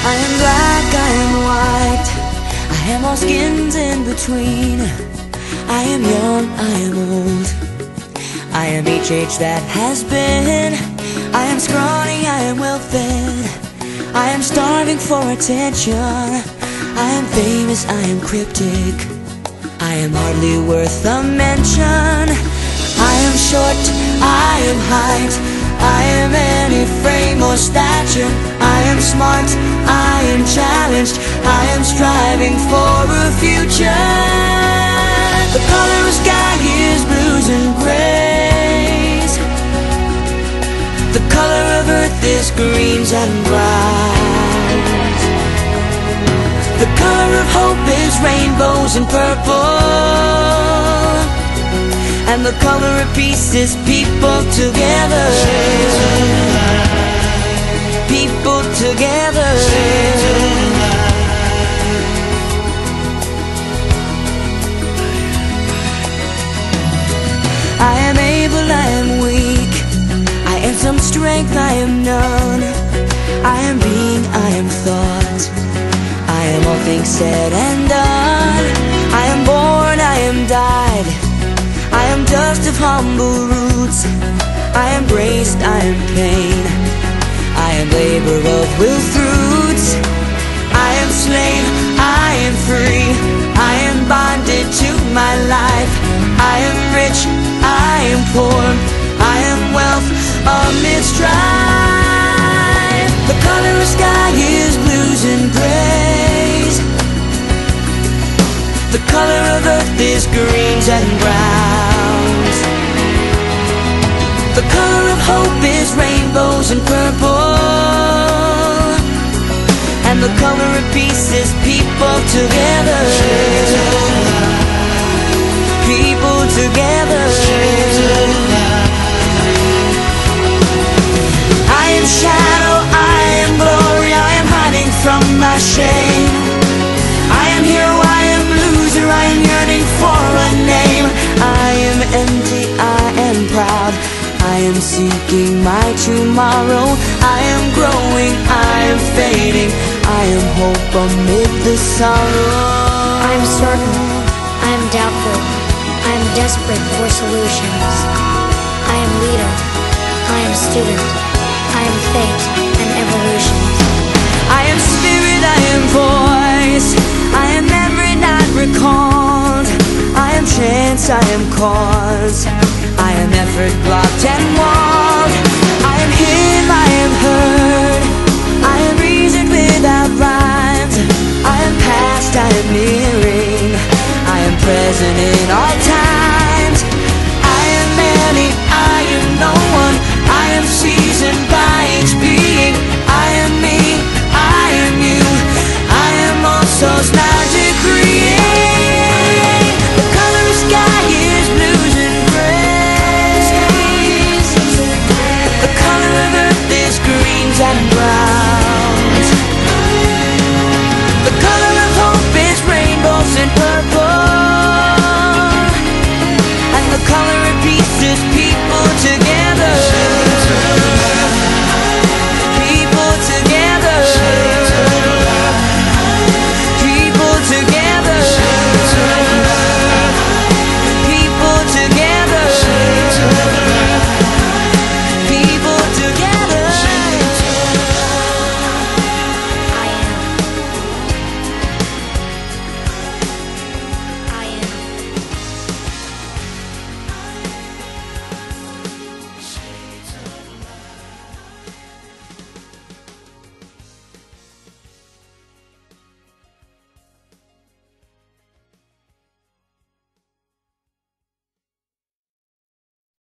I am black, I am white, I am all skins in between. I am young, I am old, I am each age that has been. I am scrawny, I am well-fed, I am starving for attention. I am famous, I am cryptic, I am hardly worth a mention. I am short, I am height, I am any frame or stature. I am smart, I am challenged, I am striving for a future. The color of sky is blues and grays, the color of earth is greens and browns, the color of hope is rainbows and purple, and the color of peace is people together. People together. I am able, I am weak, I am some strength, I am none. I am being, I am thought, I am all things said and done. I am born, I am died, I am dust of humble roots. I am braced, I am pain, I am labor of will fruits. I am slave, I am free, I am bonded to my life. I am rich, I am poor, I am wealth amid strife. The color of sky is blues and grays, the color of earth is greens and browns, the color of hope is rainbows and purple, and the color of peace is people together. People together. I am shadow, I am glory, I am hiding from my shame. I am hero, I am loser, I am yearning for a name. I am empty, I am proud, I am seeking my tomorrow. I am growing, I am fading, I am hope amid the sorrow. I am certain, I am doubtful, I am desperate for solutions. I am leader, I am student, I am fate and evolution. I am spirit, I am voice, I am memory not recalled. I am chance, I am cause, I am effort blocked and walled. I am him, I am heard, I am reason without rhymes. I am past, I am nearing, I am present in